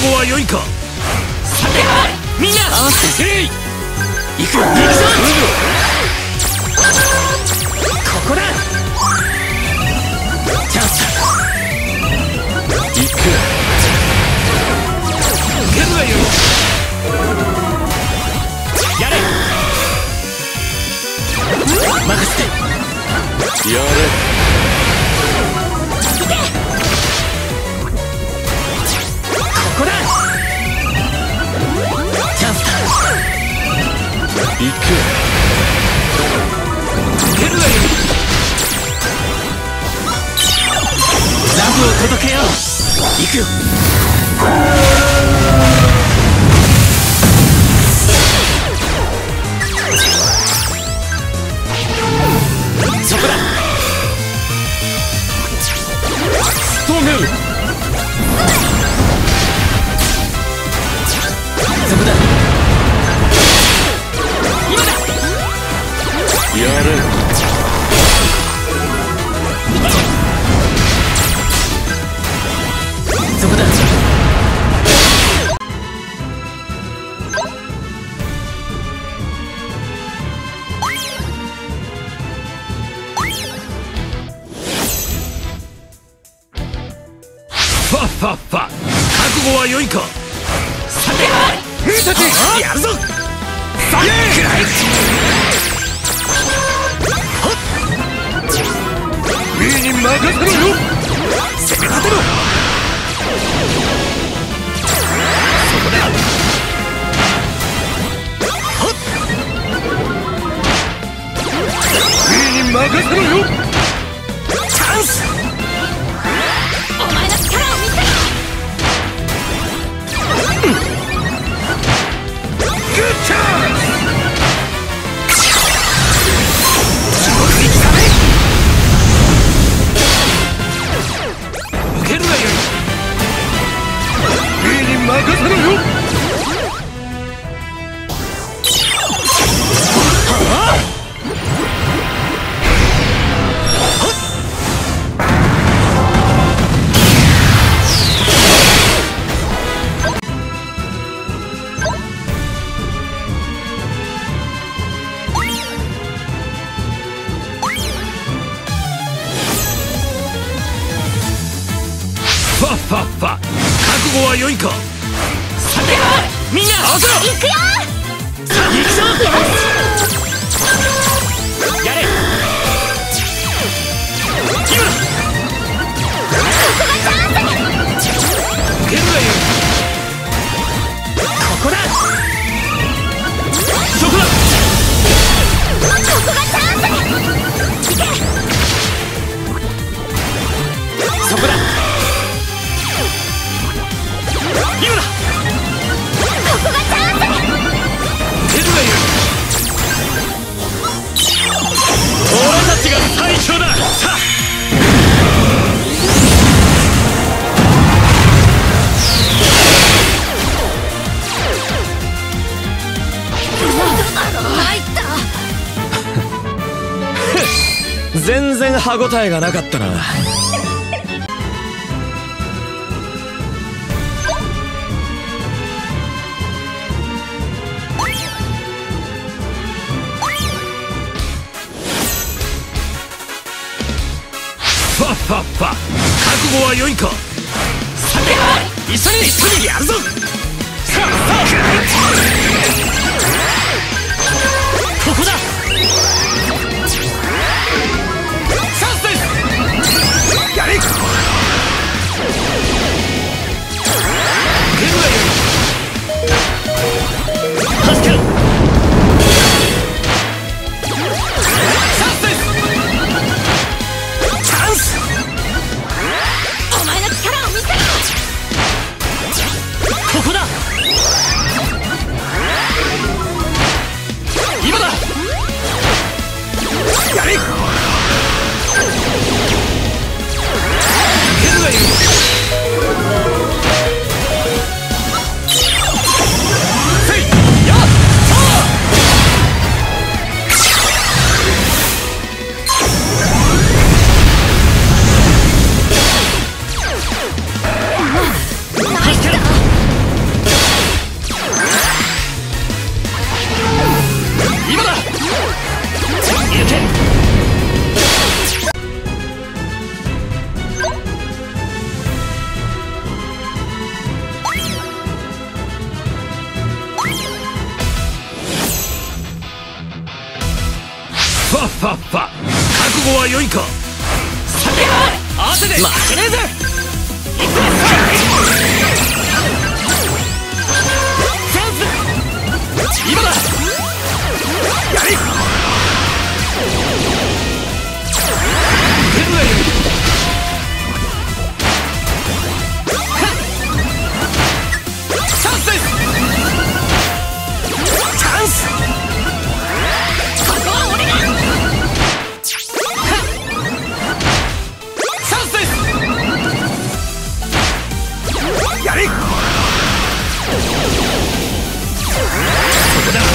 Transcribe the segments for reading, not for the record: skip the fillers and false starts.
悟は良いか。さてみんな合わせて行くぞ。ここだ。チャンスだ。行く。受けるがよい。やれ。任せて。やれ。ここだ。チャンスだ。行く。受けるがよい。ラブを届けよう。行くよ。そこだ。ストーム。そこだ。今だ。やる。そこだ。ファッファッファ、覚悟は良いか。さて君たちやるぞ。さあくらい。ミーに任せろよ。攻め立てろ。そこだ。ミーに任せろよ。チャンス。お前の力を見せろ。グッチャンス。地獄に来たね。受けるがよい。ミーに任せろよ。はあ。ファッファッファ、覚悟は良いか。さてみんな合わせろ。行くよ。さあ行くぞ。やれ。今だ。受けるがよい。ここだ。そこだ。ここがチャンス。行け。そこだ。今だ。ここがチャンス。受けるがよい。俺たちが最強だ。さあ参った。全然歯応えがなかったな。ファッファッファ、覚悟は良いか。さて一緒にやるぞ。さあここだ。チャンスです。やれ。受けるがよい。はじけろ。チャンスです。お前の力を見せろ。ここだ。今だ。やれ。受けるがいい。 ファッファッファ、覚悟は良いか。さて合わせて負けねえぜ。いくぜ。チャンス今だ。やれ。天外よりチャンスです。チャンス。ここは俺が。チャンスです。やれ。そこだ。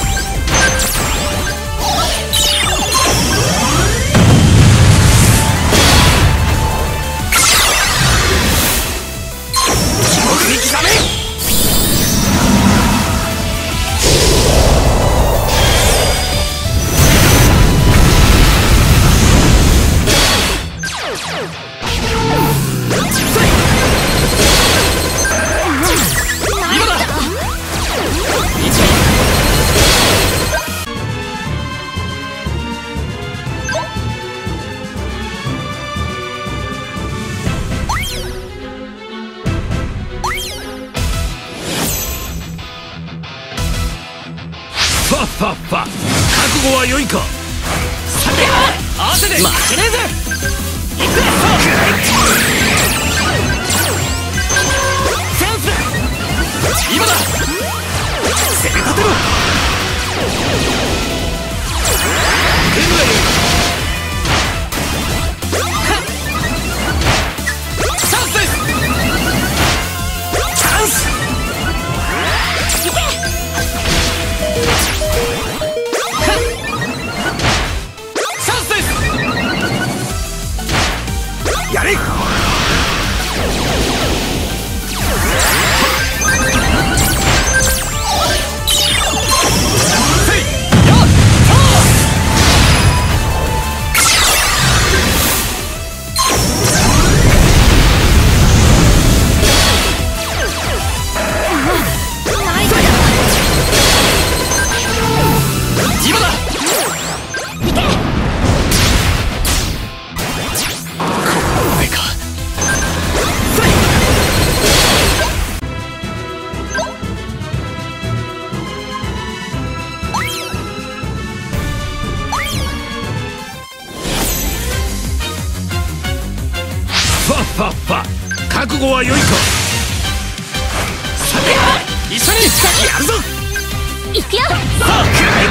ファッファッファ、覚悟は良いか。さて合わせて負けねえぜ。いくぜ。チャンス今だ。攻め立てろ。天外よりチャンスです。チャンス。いけ。やれ。今だ。いけ。ファッファッファ、覚悟は良いか。さて一緒にやるぞ。いくよ。さあ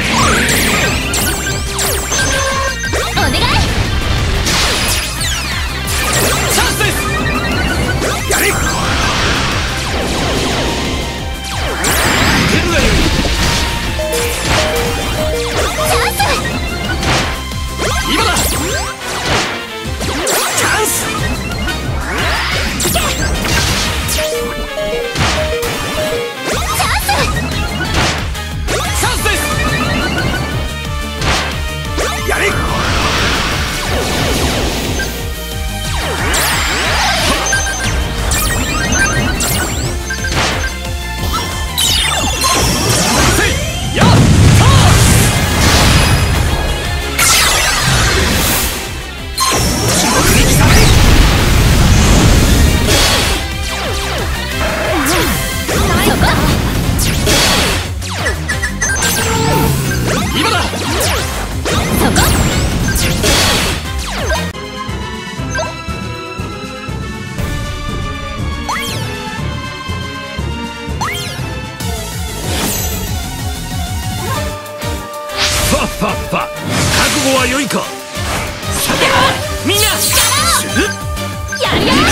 お願い。チャンスです。やれ。天外よりチャンス今だ。チャンス。やれ。今だ。そこ。ファッファッファ、覚悟は良いか。さてみんなやりやがれ。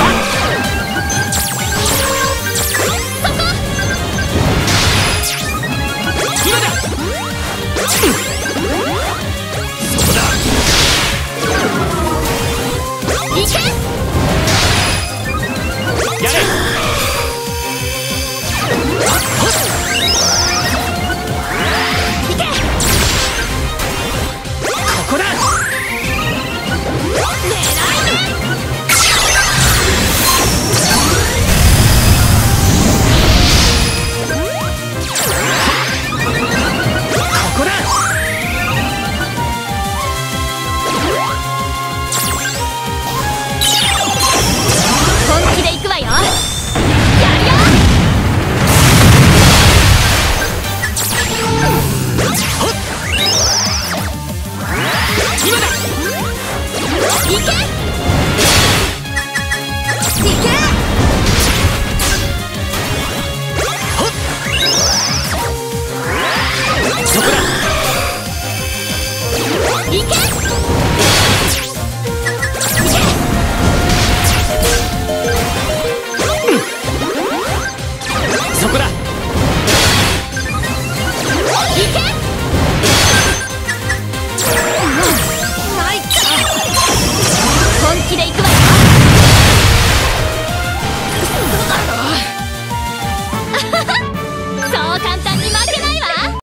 今だ。そこだ。いけ。やれ。